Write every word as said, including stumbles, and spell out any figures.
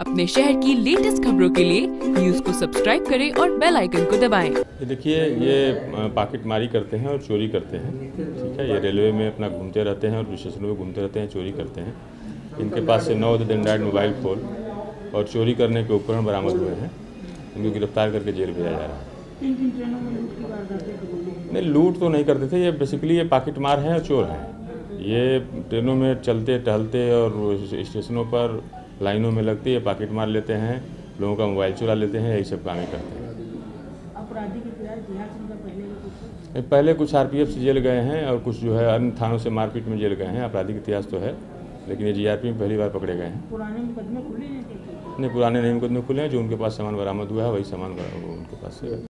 अपने शहर की लेटेस्ट खबरों के लिए न्यूज को सब्सक्राइब करें और बेल आइकन को दबाएं। ये देखिए, ये पॉकेटमारी करते हैं और चोरी करते हैं। ठीक है, ये रेलवे में अपना घूमते रहते हैं और स्टेशनों में घूमते रहते हैं, चोरी करते हैं। इनके पास से नौ एंड्रॉइड मोबाइल फ़ोन और चोरी करने के उपकरण बरामद हुए हैं। इनको गिरफ्तार करके जेल भेजा जा रहा है। नहीं, लूट तो नहीं करते थे। ये बेसिकली ये पॉकेटमार हैं और चोर हैं। ये ट्रेनों में चलते टहलते और स्टेशनों पर लाइनों में लगते ये पॉकेट मार लेते हैं, लोगों का मोबाइल चुरा लेते हैं, यही सब कामें करते हैं। आपराधिक इतिहास बिहार से पहले कुछ पहले कुछ आरपीएफ से जेल गए हैं और कुछ जो है अन्य थानों से मारपीट में जेल गए हैं। आपराधिक इतिहास तो है, लेकिन ये जीआरपी में पहली बार पकड़े गए हैं। पुराने मुकदमे खुले हैं? नहीं, पुराने नहीं मुकदमे खुले हैं। जो उनके पास सामान बरामद हुआ है वही सामान उनके पास है।